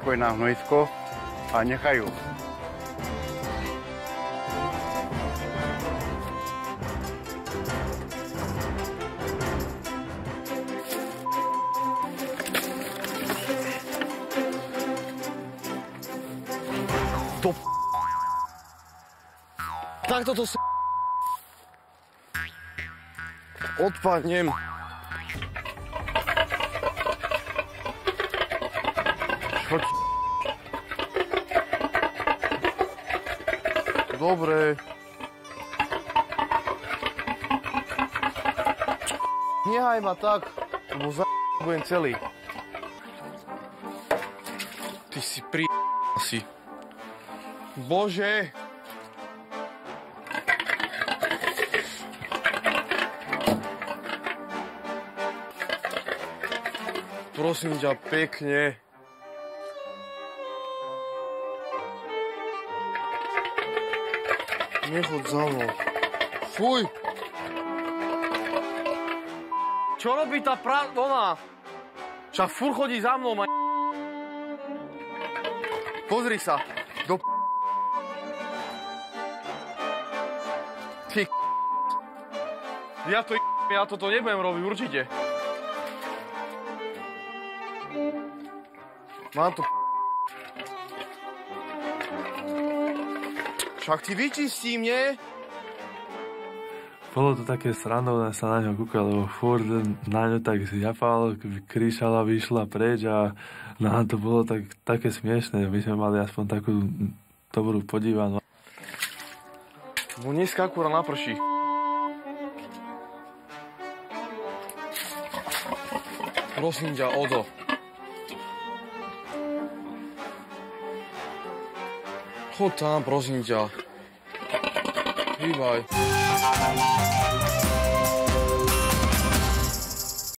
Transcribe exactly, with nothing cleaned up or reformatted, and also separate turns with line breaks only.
na hnojisko a nechajú.
To p... Takto to s... Odpadnem.
Čo ti...
Dobre. Nehaj ma tak, lebo za... budem celý. Ty si pri... si. Bože. Prosím ťa, pekne. Nechod za mnou. Fuj. Čo robí tá pra... ona? Však furt chodí za mnou, ma... Pozri sa. Do p... Ty Ja to ja toto nebudem robiť, určite. Mám to... Však ty vyčistí mne.
Bolo to také srandovné sa na ňo kúkať, lebo furt na ňo tak zjapal, kričala, vyšla preč a nám to bolo tak, také smiešné. My sme mali aspoň takú dobrú podívanú.
Bo dneska akurát naprší. Prosím ťa, Odo. Chod tam, prosím ťa. Hýbaj.